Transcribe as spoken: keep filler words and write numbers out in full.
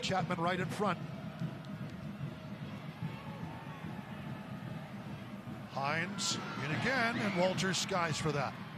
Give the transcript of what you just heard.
Chapman right in front. Hines in again, and Walters skies for that.